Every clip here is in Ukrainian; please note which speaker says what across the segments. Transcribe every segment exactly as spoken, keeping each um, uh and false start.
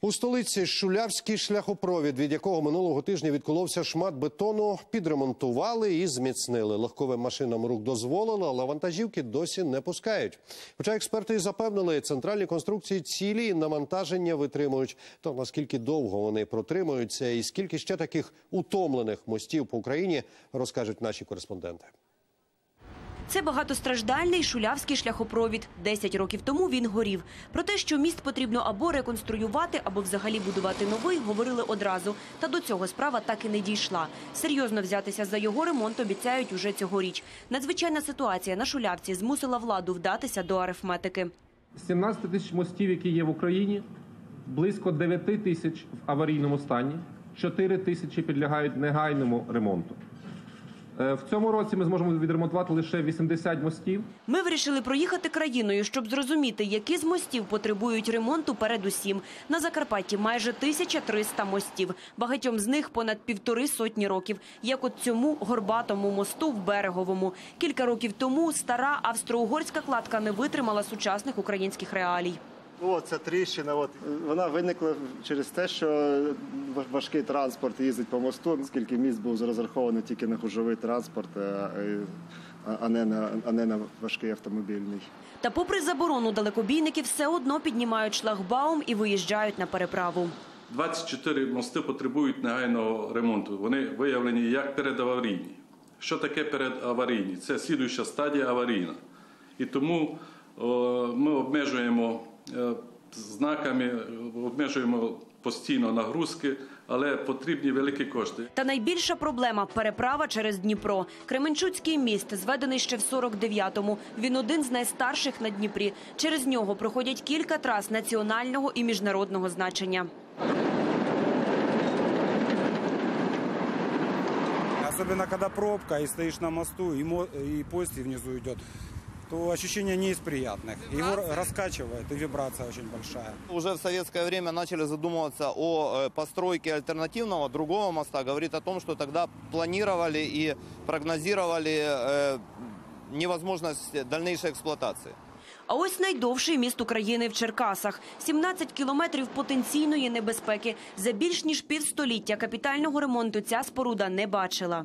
Speaker 1: У столиці Шулявський шляхопровід, від якого минулого тижня відколовся шмат бетону, підремонтували і зміцнили. Легковим машинам рух дозволили, але вантажівки досі не пускають. Хоча експерти запевнили, центральні конструкції цілі і навантаження витримують. То наскільки довго вони протримуються і скільки ще таких утомлених мостів по Україні, розкажуть наші кореспонденти.
Speaker 2: Це багатостраждальний Шулявський шляхопровід. Десять років тому він горів. Про те, що міст потрібно або реконструювати, або взагалі будувати новий, говорили одразу. Та до цього справа так і не дійшла. Серйозно взятися за його ремонт обіцяють уже цьогоріч. Надзвичайна ситуація на Шулявці змусила владу вдатися до арифметики.
Speaker 3: З сімнадцяти тисяч мостів, які є в Україні, близько дев'яти тисяч в аварійному стані, чотири тисячі підлягають негайному ремонту. В цьому році ми зможемо відремонтувати лише вісімдесят мостів.
Speaker 2: Ми вирішили проїхати країною, щоб зрозуміти, які з мостів потребують ремонту передусім. На Закарпатті майже тисяча триста мостів. Багатьом з них понад півтори сотні років. Як от цьому горбатому мосту в Береговому. Кілька років тому стара австро-угорська кладка не витримала сучасних українських реалій.
Speaker 4: О, ця тріщина, от, вона виникла через те, що важкий транспорт їздить по мосту, оскільки міст був розрахований тільки на гужовий транспорт, а не на, а не на важкий автомобільний.
Speaker 2: Та попри заборону, далекобійники все одно піднімають шлагбаум і виїжджають на переправу.
Speaker 5: двадцять чотири мости потребують негайного ремонту. Вони виявлені як передаварійні. Що таке передаварійні? Це слідуюча стадія аварійна. І тому о, ми обмежуємо знаками, обмежуємо постійно нагрузки, але потрібні великі кошти.
Speaker 2: Та найбільша проблема – переправа через Дніпро. Кременчуцький міст зведений ще в сорок дев'ятому. Він один з найстарших на Дніпрі. Через нього проходять кілька трас національного і міжнародного значення.
Speaker 6: Особенно, когда пробка и стоишь на мосту, и поезд внизу идет, то ощущение не из приятных. Его раскачивает, и вибрация очень большая.
Speaker 7: Уже в советское время начали задумываться о постройке альтернативного, другого моста. Говорит о том, что тогда планировали и прогнозировали невозможность дальнейшей эксплуатации.
Speaker 2: А ось найдовший міст України в Черкасах. сімнадцять кілометрів потенційної небезпеки. За більш ніж півстоліття капітального ремонту ця споруда не бачила.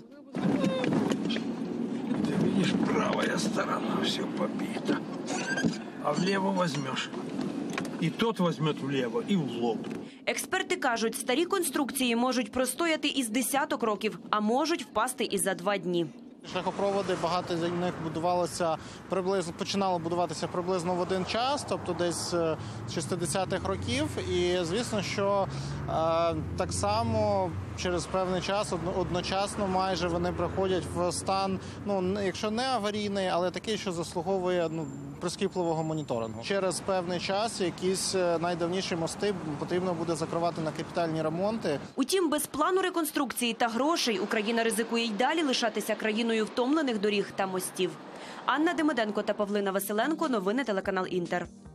Speaker 8: Видишь, правая сторона все побита, а влево возьмешь. І тот возьмет влево, і в лоб.
Speaker 2: Експерти кажуть, старі конструкції можуть простояти із десяток років, а можуть впасти і за два дні.
Speaker 9: Шляхопроводи, багато з них будувалося, приблизно, починало будуватися приблизно в один час, тобто десь з шістдесятих років. І, звісно, що е, так само через певний час, одночасно майже вони приходять в стан, ну, якщо не аварійний, але такий, що заслуговує, ну, прискіпливого моніторингу. Через певний час якісь найдавніші мости потрібно буде закривати на капітальні ремонти.
Speaker 2: Утім, без плану реконструкції та грошей Україна ризикує й далі лишатися країною втомлених доріг та мостів. Анна Демиденко та Павлина Василенко. Новини телеканал Інтер.